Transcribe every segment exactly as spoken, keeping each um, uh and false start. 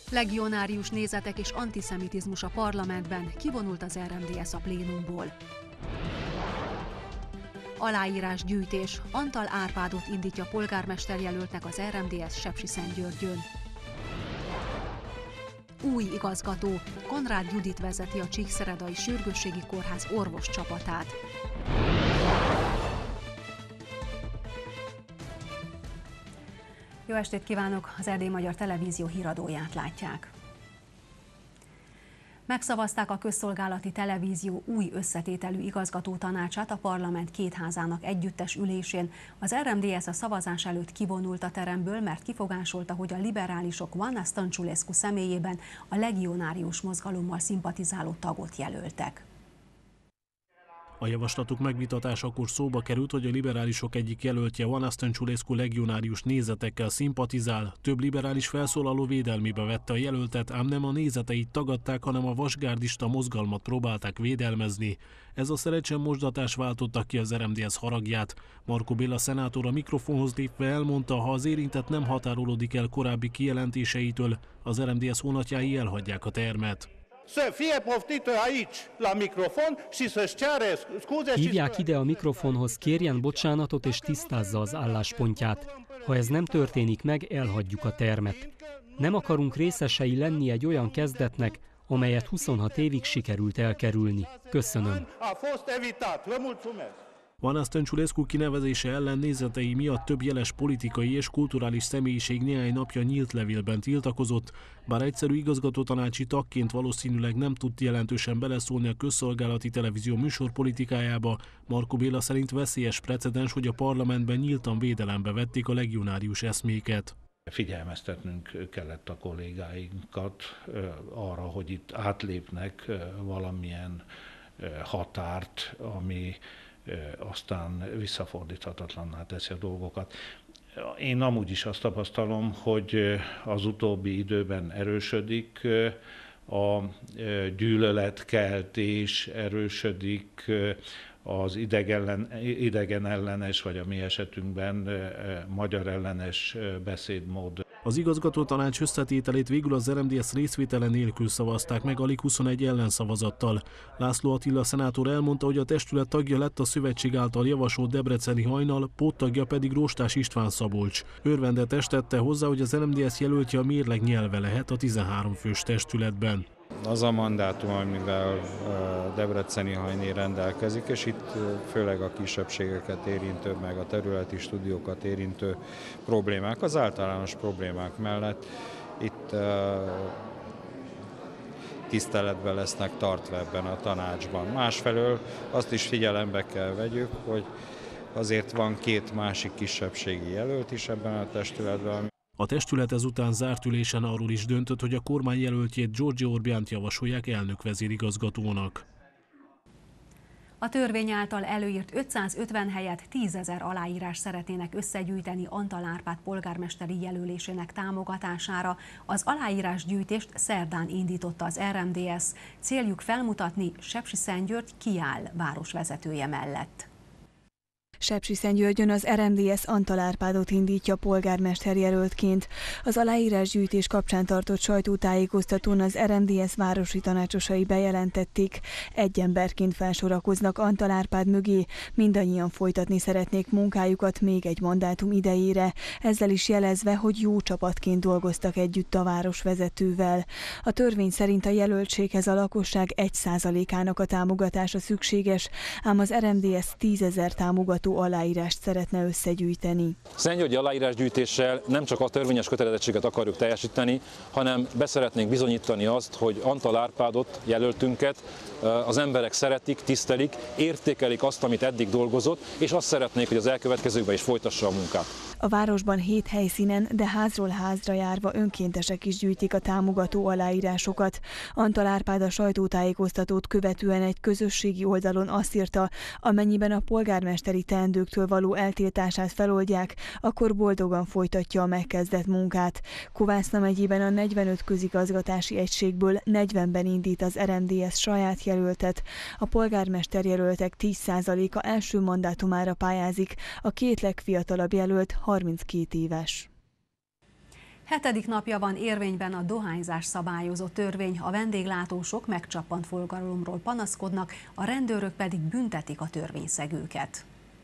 Legionárius nézetek és antiszemitizmus a parlamentben, kivonult az er em dé es a plénumból. Aláírásgyűjtés, Antal Árpádot indítja polgármesterjelöltnek az er em dé es Sepsiszentgyörgyön. Új igazgató, Konrád Judit vezeti a Csíkszeredai Sürgősségi Kórház orvos csapatát. Jó estét kívánok! Az Erdély Magyar Televízió híradóját látják. Megszavazták a Közszolgálati Televízió új összetételű igazgatótanácsát a parlament két házának együttes ülésén. Az er em dé es a szavazás előtt kivonult a teremből, mert kifogásolta, hogy a liberálisok Oana Stanciulescu személyében a legionárius mozgalommal szimpatizáló tagot jelöltek. A javaslatuk megvitatásakor szóba került, hogy a liberálisok egyik jelöltje Oana Stanciulescu legionárius nézetekkel szimpatizál. Több liberális felszólaló védelmébe vette a jelöltet, ám nem a nézeteit tagadták, hanem a vasgárdista mozgalmat próbálták védelmezni. Ez a szerencsemosdatás váltotta ki az er em dé es haragját. Markó Béla szenátor a mikrofonhoz lépve elmondta, ha az érintett nem határolódik el korábbi kijelentéseitől, az er em dé es honatjái elhagyják a termet. Hívják ide a mikrofonhoz, kérjen bocsánatot és tisztázza az álláspontját. Ha ez nem történik meg, elhagyjuk a termet. Nem akarunk részesei lenni egy olyan kezdetnek, amelyet huszonhat évig sikerült elkerülni. Köszönöm. Oana Stanciulescu kinevezése ellen nézetei miatt több jeles politikai és kulturális személyiség néhány napja nyílt levélben tiltakozott, bár egyszerű igazgatótanácsi tagként valószínűleg nem tud jelentősen beleszólni a Közszolgálati Televízió műsorpolitikájába. Markó Béla szerint veszélyes precedens, hogy a parlamentben nyíltan védelembe vették a legionárius eszméket. Figyelmeztetnünk kellett a kollégáinkat arra, hogy itt átlépnek valamilyen határt, ami aztán visszafordíthatatlanná teszi a dolgokat. Én amúgy is azt tapasztalom, hogy az utóbbi időben erősödik a gyűlöletkeltés, erősödik az idegen, idegen ellenes, vagy a mi esetünkben magyar ellenes beszédmód. Az igazgatótanács összetételét végül az er em dé es részvétele nélkül szavazták meg, alig huszonegy ellenszavazattal. László Attila szenátor elmondta, hogy a testület tagja lett a szövetség által javasolt Debreceni Hajnal, póttagja pedig Róstás István Szabolcs. Örvendetes tette hozzá, hogy az er em dé es jelöltje a mérleg nyelve lehet a tizenhárom fős testületben. Az a mandátum, amivel Debreceni Hajné rendelkezik, és itt főleg a kisebbségeket érintő, meg a területi stúdiókat érintő problémák, az általános problémák mellett itt tiszteletben lesznek tartva ebben a tanácsban. Másfelől azt is figyelembe kell vegyük, hogy azért van két másik kisebbségi jelölt is ebben a testületben. A testület ezután zárt ülésen arról is döntött, hogy a kormány jelöltjét Giorgio Orbánt javasolják elnök-vezérigazgatónak. A törvény által előírt ötszázötven helyett tízezer aláírás szeretnének összegyűjteni Antal Árpád polgármesteri jelölésének támogatására. Az aláírásgyűjtést szerdán indította az er em dé es. Céljuk felmutatni, Sepsiszentgyörgy kiáll városvezetője mellett. Sepsiszentgyörgyön az er em dé es Antal Árpádot indítja polgármester jelöltként. Az aláírásgyűjtés kapcsán tartott sajtótájékoztatón az er em dé es városi tanácsosai bejelentették, egy emberként felsorakoznak Antal Árpád mögé, mindannyian folytatni szeretnék munkájukat még egy mandátum idejére, ezzel is jelezve, hogy jó csapatként dolgoztak együtt a városvezetővel. A törvény szerint a jelöltséghez a lakosság egy százalékának a támogatása szükséges, ám az er em dé es tízezer támogató aláírást szeretne összegyűjteni. Szentgyörgyi aláírásgyűjtéssel nem csak a törvényes kötelezettséget akarjuk teljesíteni, hanem beszeretnénk bizonyítani azt, hogy Antal Árpádot, jelöltünket az emberek szeretik, tisztelik, értékelik azt, amit eddig dolgozott, és azt szeretnék, hogy az elkövetkezőkben is folytassa a munkát. A városban hét helyszínen, de házról házra járva önkéntesek is gyűjtik a támogató aláírásokat. Antal Árpád a sajtótájékoztatót követően egy közösségi oldalon azt írta, amennyiben a polgármesteri teendőktől való eltiltását feloldják, akkor boldogan folytatja a megkezdett munkát. Kovászna megyében a negyvenöt közigazgatási egységből negyvenben indít az er em dé es saját jelöltet. A polgármester jelöltek tíz százaléka első mandátumára pályázik, a két legfiatalabb jelölt harminckét éves. Hetedik napja van érvényben a dohányzás szabályozó törvény, a vendéglátósok megcsappant forgalomról panaszkodnak, a rendőrök pedig büntetik a törvényszegőket.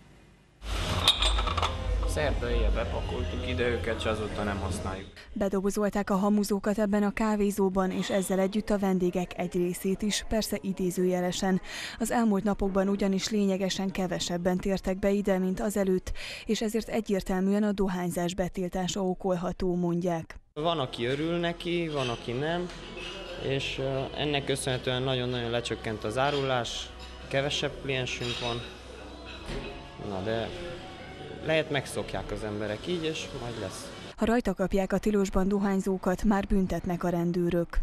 Szerda éjjel bepakoltuk ide őket, és azóta nem használjuk. Bedobozolták a hamuzókat ebben a kávézóban, és ezzel együtt a vendégek egy részét is, persze idézőjelesen. Az elmúlt napokban ugyanis lényegesen kevesebben tértek be ide, mint azelőtt, és ezért egyértelműen a dohányzás betiltása okolható, mondják. Van, aki örül neki, van, aki nem, és ennek köszönhetően nagyon-nagyon lecsökkent az árulás, kevesebb kliensünk van, na de lehet megszokják az emberek így, és majd lesz. Ha rajta kapják a tilosban dohányzókat, már büntetnek a rendőrök.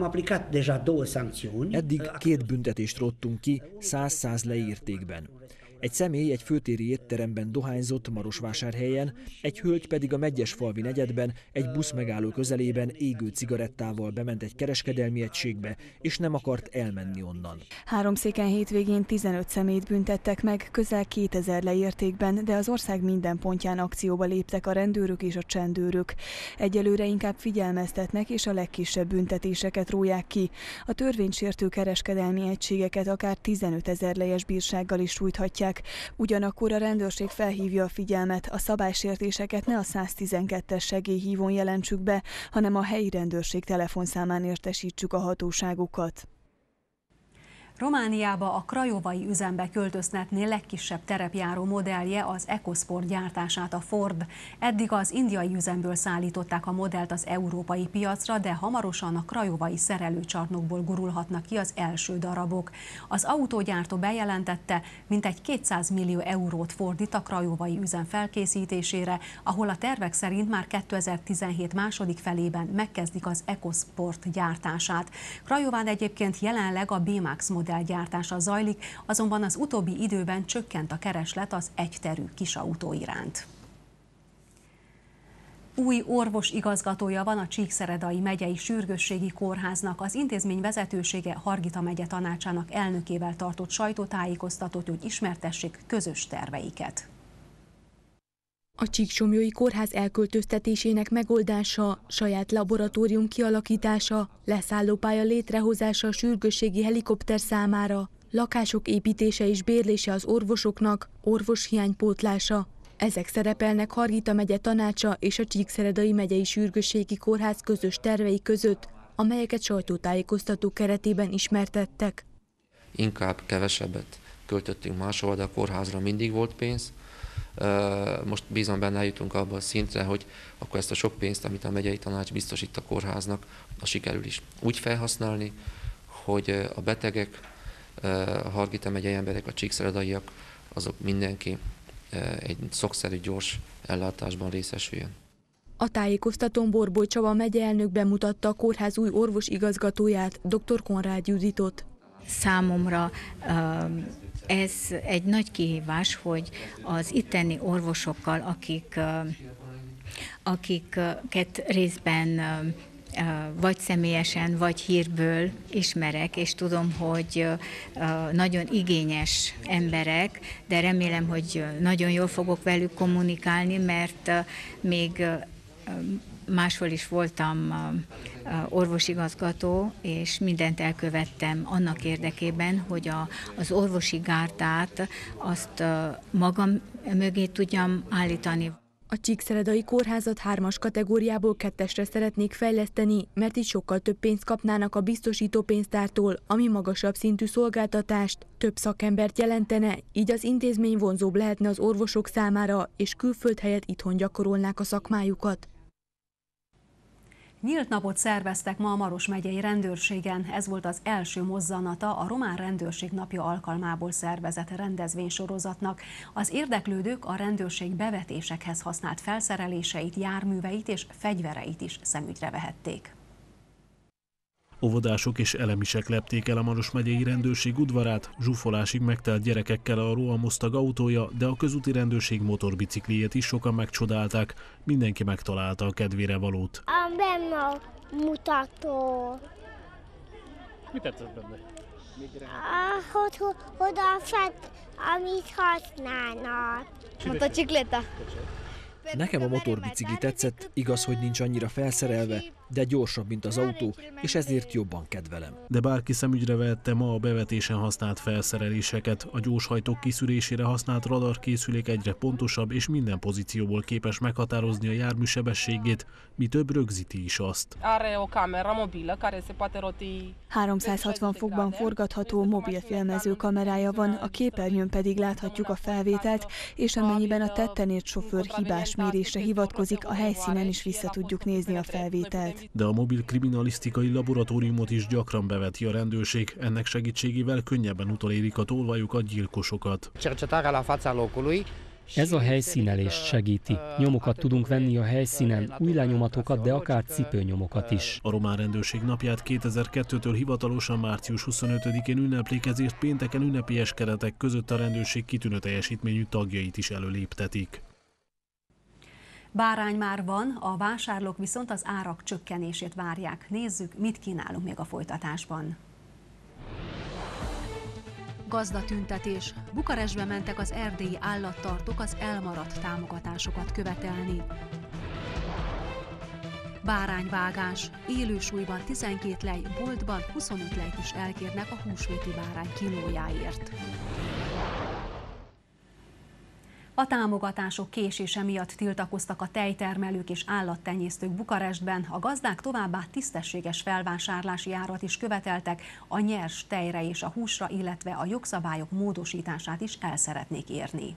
Eddig két büntetést rottunk ki száz-száz leértékben. Egy személy egy főtéri étteremben dohányzott Marosvásárhelyen, egy hölgy pedig a Megyesfalvi negyedben egy busz megálló közelében égő cigarettával bement egy kereskedelmi egységbe, és nem akart elmenni onnan. Háromszéken hétvégén tizenöt személyt büntettek meg, közel kétezer leértékben, de az ország minden pontján akcióba léptek a rendőrök és a csendőrök. Egyelőre inkább figyelmeztetnek, és a legkisebb büntetéseket róják ki. A törvénysértő kereskedelmi egységeket akár tizenötezer lejes bírsággal is sújthatják. Ugyanakkor a rendőrség felhívja a figyelmet, a szabálysértéseket ne a száztizenkettes segélyhívón jelentsük be, hanem a helyi rendőrség telefonszámán értesítsük a hatóságokat. Romániába a krajovai üzembe költöztetné legkisebb terepjáró modellje az EcoSport gyártását a Ford. Eddig az indiai üzemből szállították a modellt az európai piacra, de hamarosan a krajovai szerelőcsarnokból gurulhatnak ki az első darabok. Az autógyártó bejelentette, mintegy kétszáz millió eurót fordít a krajovai üzem felkészítésére, ahol a tervek szerint már kétezer-tizenhét második felében megkezdik az EcoSport gyártását. Krajován egyébként jelenleg a B-Max modell gyártása zajlik, azonban az utóbbi időben csökkent a kereslet az egyterű kisautó iránt. Új orvos igazgatója van a Csíkszeredai megyei sürgősségi kórháznak. Az intézmény vezetősége Hargita megye tanácsának elnökével tartott sajtótájékoztatót, hogy ismertessék közös terveiket. A Csíksomlyói Kórház elköltöztetésének megoldása, saját laboratórium kialakítása, leszállópálya létrehozása a sürgősségi helikopter számára, lakások építése és bérlése az orvosoknak, orvoshiány pótlása. Ezek szerepelnek Hargita megye tanácsa és a Csíkszeredai megyei sürgősségi kórház közös tervei között, amelyeket sajtótájékoztató keretében ismertettek. Inkább kevesebbet költöttünk máshol, de a kórházra mindig volt pénz. Most bízom benne, eljutunk abba a szintre, hogy akkor ezt a sok pénzt, amit a megyei tanács biztosít a kórháznak, a sikerül is úgy felhasználni, hogy a betegek, a Hargita megyei emberek, a csíkszeredaiak, azok mindenki egy szokszerű, gyors ellátásban részesüljön. A tájékoztatón Borboly Csaba megyeelnök bemutatta a kórház új orvosigazgatóját, dr. Konrád Juditot. Számomra ez egy nagy kihívás, hogy az itteni orvosokkal, akik, akiket részben vagy személyesen, vagy hírből ismerek, és tudom, hogy nagyon igényes emberek, de remélem, hogy nagyon jól fogok velük kommunikálni, mert még máshol is voltam orvosigazgató, és mindent elkövettem annak érdekében, hogy a, az orvosi gárdát azt magam mögé tudjam állítani. A Csíkszeredai kórházat hármas kategóriából kettesre szeretnék fejleszteni, mert így sokkal több pénzt kapnának a biztosító pénztártól, ami magasabb szintű szolgáltatást, több szakembert jelentene, így az intézmény vonzóbb lehetne az orvosok számára, és külföld helyett itthon gyakorolnák a szakmájukat. Nyílt napot szerveztek ma a Maros megyei rendőrségen. Ez volt az első mozzanata a Román Rendőrség napja alkalmából szervezett rendezvénysorozatnak. Az érdeklődők a rendőrség bevetésekhez használt felszereléseit, járműveit és fegyvereit is szemügyre vehették. Óvodások és elemisek lepték el a Maros megyei rendőrség udvarát, zsúfolásig megtelt gyerekekkel a rohamosztag autója, de a közúti rendőrség motorbicikliét is sokan megcsodálták, mindenki megtalálta a kedvére valót. A benne a mutató. Mi tetszett benne? Hogy oda fett, amit használnak. Motocicleta. Nekem a motorbicikli tetszett, igaz, hogy nincs annyira felszerelve, de gyorsabb, mint az autó, és ezért jobban kedvelem. De bárki szemügyre vehette ma a bevetésen használt felszereléseket. A gyorshajtók kiszűrésére használt radarkészülék egyre pontosabb, és minden pozícióból képes meghatározni a jármű sebességét, mi több rögzíti is azt. háromszázhatvan fokban forgatható mobil filmező kamerája van, a képernyőn pedig láthatjuk a felvételt, és amennyiben a tetten ért sofőr hibás mérésre hivatkozik, a helyszínen is vissza tudjuk nézni a felvételt. De a mobil kriminalisztikai laboratóriumot is gyakran beveti a rendőrség. Ennek segítségével könnyebben utolérik a tolvajokat, gyilkosokat. Ez a helyszínelést segíti. Nyomokat tudunk venni a helyszínen, új lenyomatokat, de akár cipőnyomokat is. A román rendőrség napját kétezer-kettőtől hivatalosan március huszonötödikén ünneplik, ezért pénteken ünnepélyes keretek között a rendőrség kitűnő teljesítményű tagjait is előléptetik. Bárány már van, a vásárlók viszont az árak csökkenését várják. Nézzük, mit kínálunk még a folytatásban. Gazdatüntetés. Bukarestbe mentek az erdélyi állattartók az elmaradt támogatásokat követelni. Bárányvágás. Élősúlyban tizenkét lej, boltban huszonöt lejt is elkérnek a húsvéti bárány kilójáért. A támogatások késése miatt tiltakoztak a tejtermelők és állattenyésztők Bukarestben, a gazdák továbbá tisztességes felvásárlási árat is követeltek, a nyers tejre és a húsra, illetve a jogszabályok módosítását is el szeretnék érni.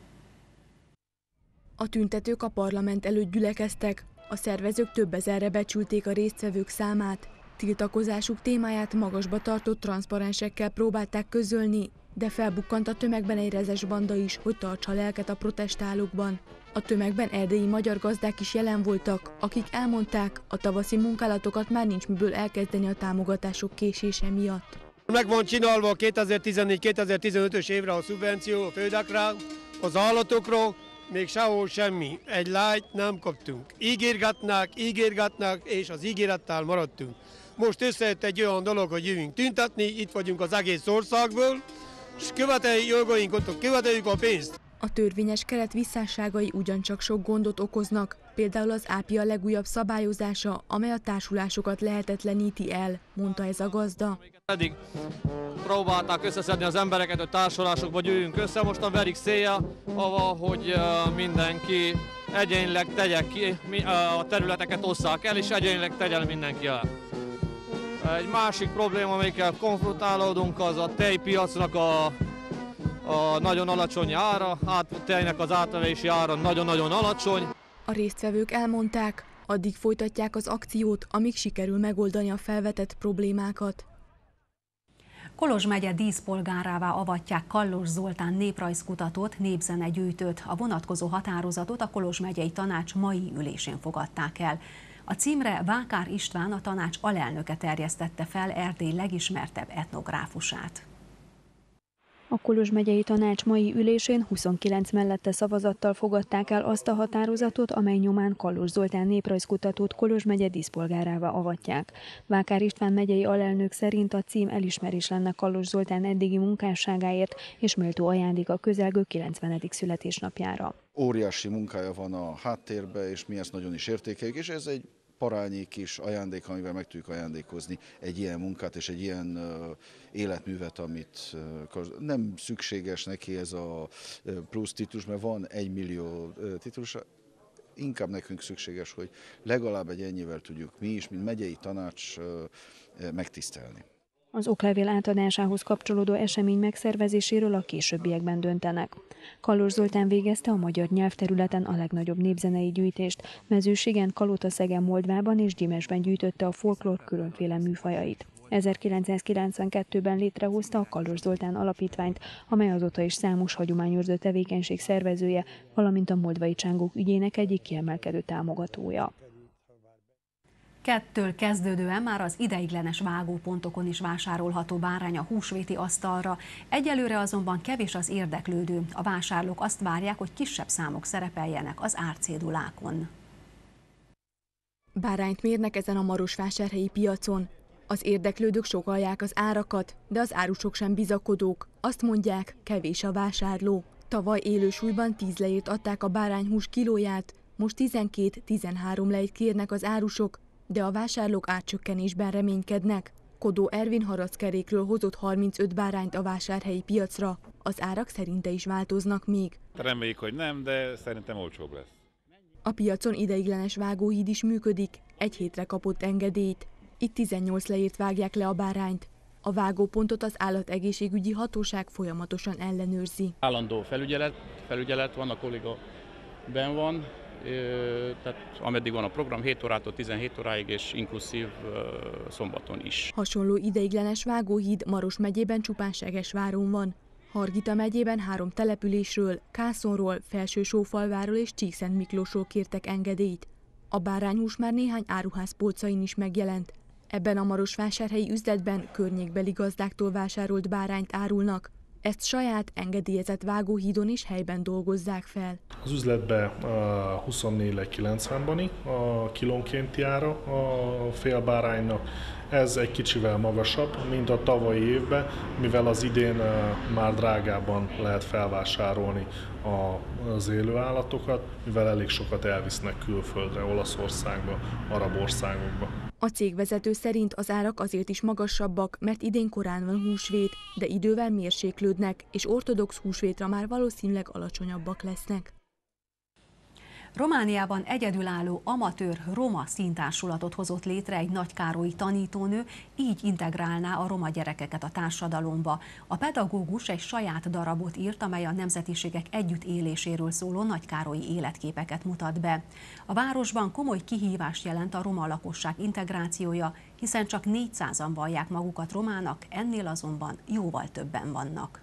A tüntetők a parlament előtt gyülekeztek, a szervezők több ezerre becsülték a résztvevők számát. Tiltakozásuk témáját magasba tartott transzparensekkel próbálták közölni, de felbukkant a tömegben egy rezes banda is, hogy tartsa lelket a protestálókban. A tömegben erdélyi magyar gazdák is jelen voltak, akik elmondták, a tavaszi munkálatokat már nincs miből elkezdeni a támogatások késése miatt. Meg van csinálva kétezer-tizennégy kétezer-tizenötös évre a szubvenció a földekre, az állatokról, még sehol semmi. Egy lájt nem kaptunk. Ígérgetnek, ígérgetnek, és az ígérettel maradtunk. Most összejött egy olyan dolog, hogy jövünk tüntetni, itt vagyunk az egész országból, és követeljük jogainkat, követeljük a pénzt. A törvényes keret visszásságai ugyancsak sok gondot okoznak, például az ápia legújabb szabályozása, amely a társulásokat lehetetleníti el, mondta ez a gazda. Eddig próbálták összeszedni az embereket, hogy társulásokba gyűjjünk össze, most verik szélja, hogy mindenki egyénileg tegye ki, a területeket osszák el, és egyénileg tegyen mindenki el. Egy másik probléma, amikkel konfrontálódunk, az a tejpiacnak a, a nagyon alacsony ára, át, tejnek az átvevési ára nagyon-nagyon alacsony. A résztvevők elmondták, addig folytatják az akciót, amíg sikerül megoldani a felvetett problémákat. Kolozs megye díszpolgárává avatják Kallós Zoltán néprajzkutatót, népzenegyűjtőt. A vonatkozó határozatot a Kolozs megyei tanács mai ülésén fogadták el. A címre Vákár István, a tanács alelnöke terjesztette fel Erdély legismertebb etnográfusát. A Kolozs megyei tanács mai ülésén huszonkilenc mellette szavazattal fogadták el azt a határozatot, amely nyomán Kallós Zoltán néprajzkutatót Kolozs megye díszpolgárává avatják. Vákár István megyei alelnök szerint a cím elismerés lenne Kallós Zoltán eddigi munkásságáért és méltó ajándék a közelgő kilencvenedik születésnapjára. Óriási munkája van a háttérben, és mi ezt nagyon is értékeljük, és ez egy parányi kis ajándék, amivel meg tudjuk ajándékozni egy ilyen munkát és egy ilyen uh, életművet, amit uh, nem szükséges neki ez a uh, plusz titus, mert van egy millió uh, titus, inkább nekünk szükséges, hogy legalább egy ennyivel tudjuk mi is, mint megyei tanács uh, uh, megtisztelni. Az oklevél átadásához kapcsolódó esemény megszervezéséről a későbbiekben döntenek. Kallós Zoltán végezte a magyar nyelvterületen a legnagyobb népzenei gyűjtést. Mezőségen, Kalotaszegen, Moldvában és Gyimesben gyűjtötte a folklór különféle műfajait. ezerkilencszázkilencvenkettőben létrehozta a Kallós Zoltán Alapítványt, amely azóta is számos hagyományőrző tevékenység szervezője, valamint a moldvai csángók ügyének egyik kiemelkedő támogatója. Kettől kezdődően már az ideiglenes vágópontokon is vásárolható bárány a húsvéti asztalra. Egyelőre azonban kevés az érdeklődő. A vásárlók azt várják, hogy kisebb számok szerepeljenek az árcédulákon. Bárányt mérnek ezen a marosvásárhelyi piacon. Az érdeklődők sokallják az árakat, de az árusok sem bizakodók. Azt mondják, kevés a vásárló. Tavaly élősúlyban tíz lejét adták a bárányhús kilóját, Most tizenkét-tizenhárom lejt kérnek az árusok, de a vásárlók átcsökkenésben reménykednek. Kodó Ervin harackerékről hozott harmincöt bárányt a vásárhelyi piacra. Az árak szerinte is változnak még. Reméljük, hogy nem, de szerintem olcsóbb lesz. A piacon ideiglenes vágóhíd is működik, egy hétre kapott engedélyt. Itt tizennyolc leért vágják le a bárányt. A vágópontot az állategészségügyi hatóság folyamatosan ellenőrzi. Állandó felügyelet, felügyelet van, a kolléga benn van, tehát ameddig van a program, hét órától tizenhét óráig, és inkluszív szombaton is. Hasonló ideiglenes vágóhíd Maros megyében csupán Segesváron van. Hargita megyében három településről, Kászonról, Felső-Sófalváról és Csíkszentmiklósról kértek engedélyt. A bárányhús már néhány áruház polcain is megjelent. Ebben a marosvásárhelyi üzletben környékbeli gazdáktól vásárolt bárányt árulnak. Ezt saját engedélyezett vágóhídon is helyben dolgozzák fel. Az üzletben huszonnégy kilencvenbani a kilónkénti ára a félbáránynak. Ez egy kicsivel magasabb, mint a tavalyi évben, mivel az idén már drágábban lehet felvásárolni az élő állatokat, mivel elég sokat elvisznek külföldre, Olaszországba, arab országokba. A cégvezető szerint az árak azért is magasabbak, mert idén korán van húsvét, de idővel mérséklődnek, és ortodox húsvétra már valószínűleg alacsonyabbak lesznek. Romániában egyedülálló amatőr roma színtársulatot hozott létre egy nagykárolyi tanítónő, így integrálná a roma gyerekeket a társadalomba. A pedagógus egy saját darabot írt, amely a nemzetiségek együttéléséről szóló nagykárolyi életképeket mutat be. A városban komoly kihívást jelent a roma lakosság integrációja, hiszen csak négyszázan vallják magukat romának, ennél azonban jóval többen vannak.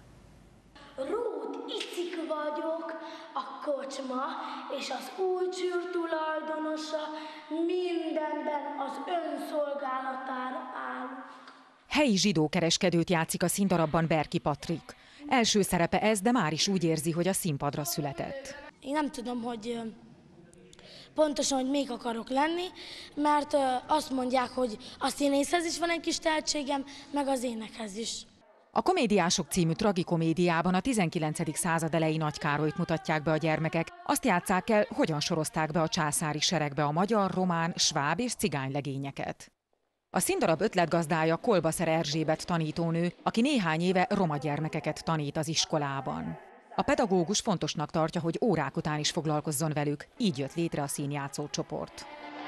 Rót Icik vagyok, a kocsma és az új csűr tulajdonosa, mindenben az önszolgálatára állunk. Helyi zsidókereskedőt játszik a színdarabban Berki Patrik. Első szerepe ez, de már is úgy érzi, hogy a színpadra született. Én nem tudom, hogy pontosan, hogy még akarok lenni, mert azt mondják, hogy a színészhez is van egy kis tehetségem, meg az énekhez is. A Komédiások című tragikomédiában a tizenkilencedik század elejé Nagy Károlyt mutatják be a gyermekek. Azt játsszák el, hogyan sorozták be a császári seregbe a magyar, román, sváb és cigány legényeket. A színdarab ötletgazdája Kolbaszer Erzsébet tanítónő, aki néhány éve roma gyermekeket tanít az iskolában. A pedagógus fontosnak tartja, hogy órák után is foglalkozzon velük, így jött létre a színjátszó csoport.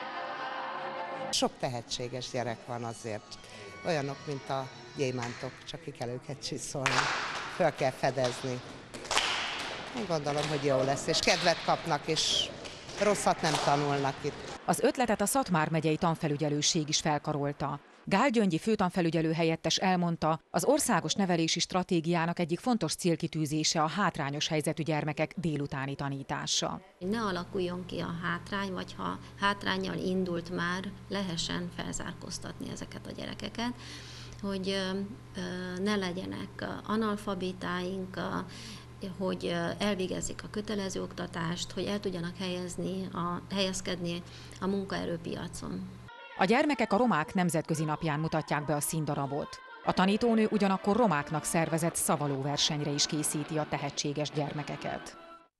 Sok tehetséges gyerek van azért, olyanok, mint a gyémántok, csak ki kell őket csiszolni, föl kell fedezni. Én gondolom, hogy jó lesz, és kedvet kapnak, és rosszat nem tanulnak itt. Az ötletet a Szatmár megyei tanfelügyelőség is felkarolta. Gál Gyöngyi főtanfelügyelő helyettes elmondta, az országos nevelési stratégiának egyik fontos célkitűzése a hátrányos helyzetű gyermekek délutáni tanítása. Ne alakuljon ki a hátrány, vagy ha hátránnyal indult már, lehessen felzárkóztatni ezeket a gyerekeket, hogy ne legyenek analfabétáink, hogy elvégezzék a kötelező oktatást, hogy el tudjanak helyezni, a, helyezkedni a munkaerőpiacon. A gyermekek a romák nemzetközi napján mutatják be a színdarabot. A tanítónő ugyanakkor romáknak szervezett szavalóversenyre is készíti a tehetséges gyermekeket.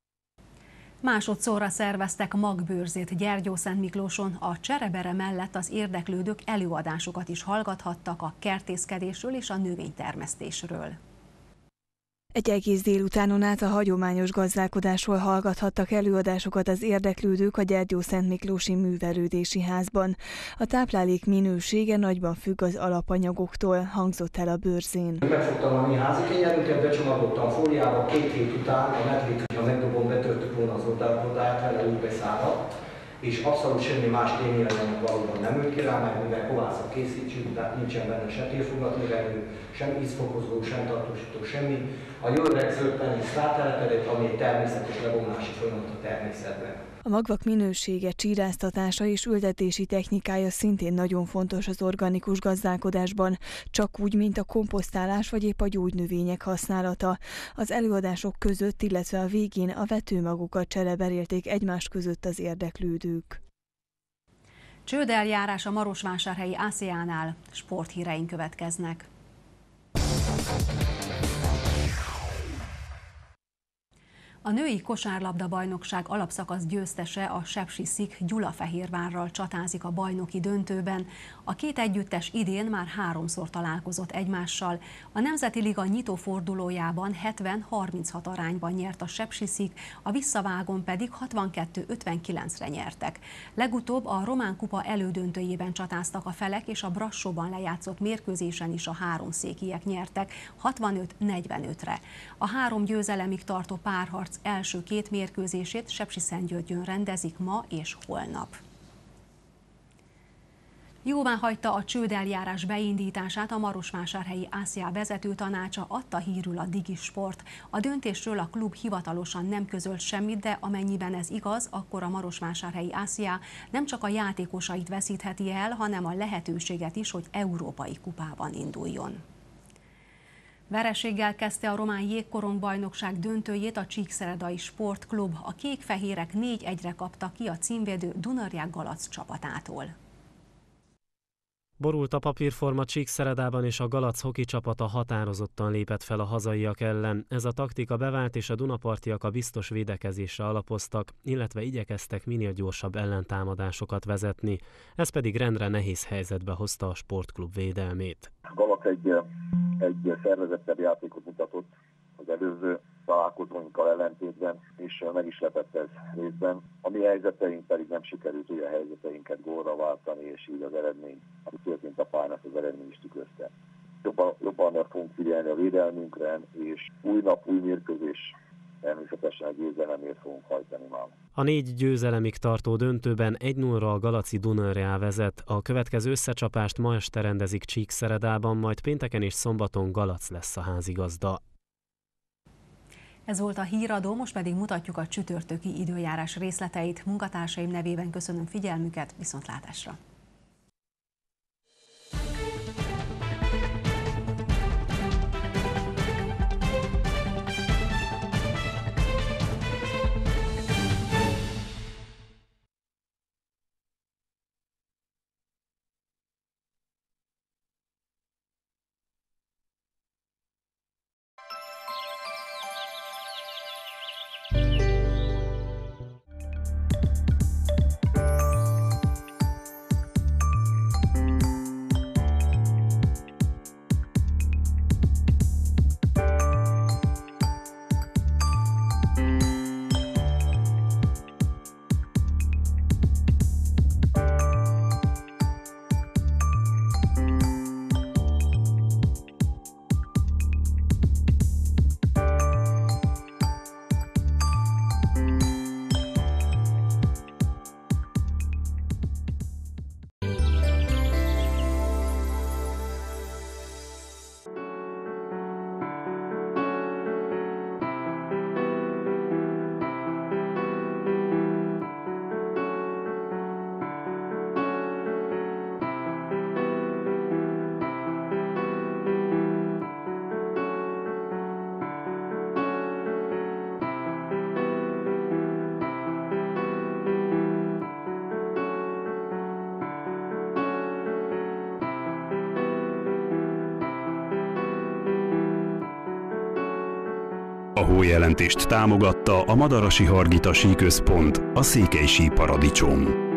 Másodszorra szerveztek magbőrzét Gyergyószentmiklóson, a cserebere mellett az érdeklődők előadásokat is hallgathattak a kertészkedésről és a növénytermesztésről. Egy egész délutánon át a hagyományos gazdálkodásról hallgathattak előadásokat az érdeklődők a Gyergyószentmiklósi Művelődési Házban. A táplálék minősége nagyban függ az alapanyagoktól, hangzott el a bőrzén. Megfogtam a mi házi kényelünket, becsomagoltam fóliába, két hét után a medvék, ha megdobom, betörtük volna az oldalát, vele úgy beszáradt, és abszolút semmi más tényjellenek valóban nem ült ki rá, meg mivel kovászat készítsük, tehát nincsen benne se térfogatnövelő, sem ízfokozó, sem tartósító, semmi. A jó öreg zöldpenész rátelepedett, ami egy természetes lebomlási folyamat a természetben. A magvak minősége, csíráztatása és ültetési technikája szintén nagyon fontos az organikus gazdálkodásban, csak úgy, mint a komposztálás vagy épp a gyógynövények használata. Az előadások között, illetve a végén a vetőmagokat csereberélték egymás között az érdeklődők. Csődeljárás a marosvásárhelyi ászéánál, sporthíreink következnek. A női kosárlabda-bajnokság alapszakasz győztese, a Sepsiszik Gyulafehérvárral csatázik a bajnoki döntőben. A két együttes idén már háromszor találkozott egymással. A Nemzeti Liga nyitó fordulójában hetven harminchat arányban nyert a Sepsiszik, a visszavágón pedig hatvankettő ötvenkilencre nyertek. Legutóbb a Román Kupa elődöntőjében csatáztak a felek, és a Brassóban lejátszott mérkőzésen is a háromszékiek nyertek hatvanöt negyvenötre. A három győzelemig tartó párharc első két mérkőzését Sepsiszentgyörgyön rendezik ma és holnap. Jóváhagyta a csődeljárás beindítását a Marosvásárhelyi á cé á vezető tanácsa, adta hírül a Digisport. A döntésről a klub hivatalosan nem közölt semmit, de amennyiben ez igaz, akkor a Marosvásárhelyi á cé á nem csak a játékosait veszítheti el, hanem a lehetőséget is, hogy európai kupában induljon. Vereséggel kezdte a román jégkorongbajnokság döntőjét a Csíkszeredai Sportklub. A kék-fehérek négy egyre kaptak ki a címvédő Dunarják Galac csapatától. Borult a papírforma Csíkszeredában, és a Galac hoki csapata határozottan lépett fel a hazaiak ellen. Ez a taktika bevált, és a dunapartiak a biztos védekezésre alapoztak, illetve igyekeztek minél gyorsabb ellentámadásokat vezetni. Ez pedig rendre nehéz helyzetbe hozta a sportklub védelmét. A Galac egy, egy szervezettebb játékot mutatott az előző találkozóinkkal ellentétben, és meg is lepett ez részben. A mi helyzeteink pedig nem sikerült olyan helyzeteinket gólra váltani, és így az eredmény, ami történt a pályán, az eredmény is tükrözte. Jobban, jobban fogunk figyelni a védelmünkre, és új nap, új mérkőzés, természetesen a győzelemért fogunk hajtani már. A négy győzelemig tartó döntőben egy nullra a galaci Dunajreal vezet. A következő összecsapást ma este rendezik Csíkszeredában, majd pénteken és szombaton Galac lesz a házigazda. Ez volt a híradó, most pedig mutatjuk a csütörtöki időjárás részleteit. Munkatársaim nevében köszönöm figyelmüket, viszontlátásra! A hójelentést támogatta a Madarasi Hargita Síközpont, a Székely Sí Paradicsom.